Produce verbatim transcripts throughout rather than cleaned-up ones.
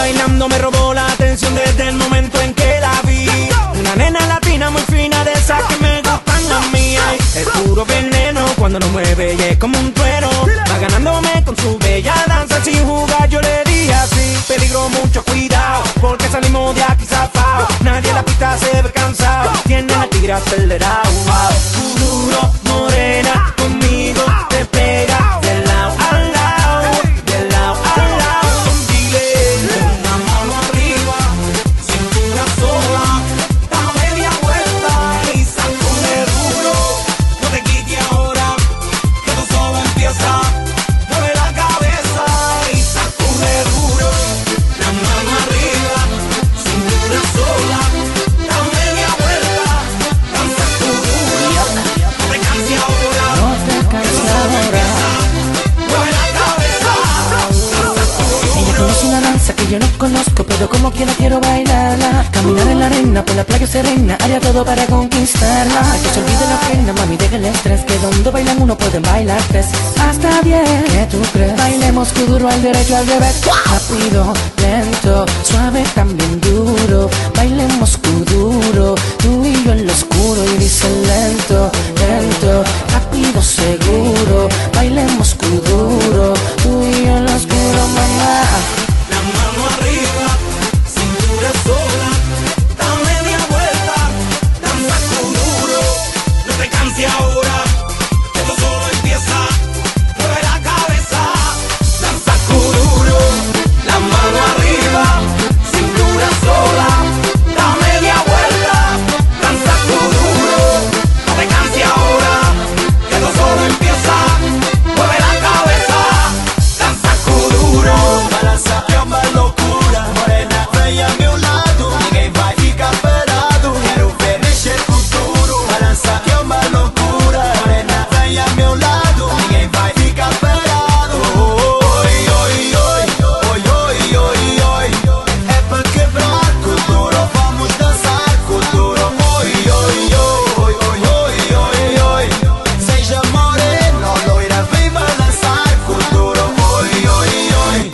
bailando me robó la atención desde el momento en que la vi. Una nena latina muy fina, de esas que me gustan a mí. Ay, es puro veneno cuando lo mueve y es como un trueno. Va ganándome con su bella danza, sin jugar yo le dije así: peligro, mucho cuidado, porque salimos de aquí zafao. Nadie en la pista se ve cansado, tiene el tigre acelerado. Wow. Duro, morena, conmigo te pega de lado a lado, de lado a lado. Dile una mano arriba, cintura sola, da media vuelta y sacude duro. No te quites ahora, que tú solo empieza. Mueve la cabeza y sacude duro. La mano arriba, cintura sola, da media vuelta, danza tu duro. No te canses ahora, no te canses ahora. Mueve la cabeza, danza tu duro. Ella conoce una danza que yo no conozco, pero como quiera quiero bailarla. Caminar en la arena, por la playa serena, haría todo para conquistarla. Que se olvide la pena, mami, deja el estrés, que donde bailan uno pueden bailar tres. Hasta diez, ¿qué tú crees? Bailemos kuduro al derecho, al revés. Rápido, lento, suave, también duro. Bailemos kuduro, tú y yo en lo oscuro. Y dice lento, lento, rápido, seguro. Bailemos kuduro, tú y yo en lo oscuro, mamá. La mano arriba, cintura sola, da media vuelta, danza kuduro. No te canses ahora, que esto solo empieza. Mueve la cabeza, danza kuduro. La mano arriba, cintura sola, da media vuelta, danza kuduro. No te canses ahora, que esto solo empieza. Mueve la cabeza, danza kuduro. Balança é uma loucura, morena, vem a meu lado, ninguém vai ficar parado. Quero ver mexer com tudo. Balança é uma loucura, morena, vem a meu lado, ninguém vai ficar parado. Oi, oi, oi, oi, oi, oi, oi. É pra quebrar com duro, vamos dançar com duro. Oi, oi, oi, oi, oi, oi, oi. Seja morena ou loira, vem balançar com duro. Oi, oi, oi.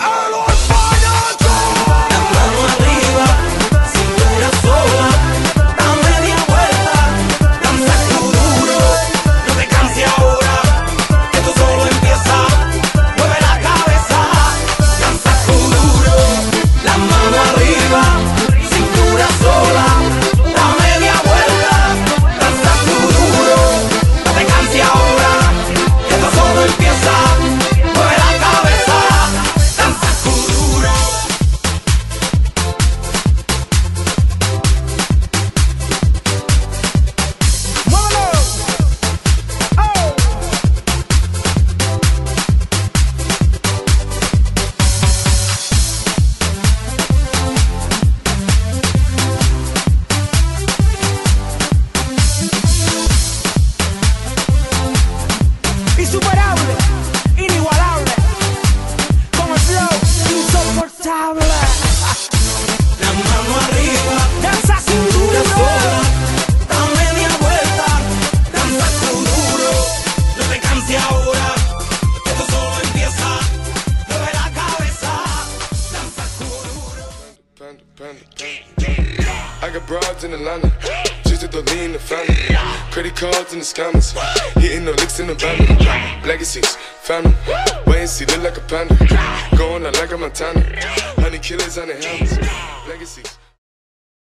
La mano arriba, cintura sola, da media vuelta, danza kuduro. No te canses ahora, que esto solo empieza. Mueve la cabeza, danza kuduro. La mano arriba, cintura sola, da media vuelta, danza kuduro. No te canses ahora, que esto solo empieza. Mueve la cabeza, danza kuduro. Insuperable, inigualable, con el flow insoportable. La mano arriba, danza kuduro sola, da media vuelta, danza kuduro. No te canses ahora, que esto solo empieza. Mueve la cabeza, danza kuduro. Panda, panda, panda. I got broads in Atlanta, just to lean in the family. Credit cards in the scammers, hitting the licks in the van. Legacies, family, wait and see, look like a panda. Going out like a Montana, honey killers on the helmets. Legacies.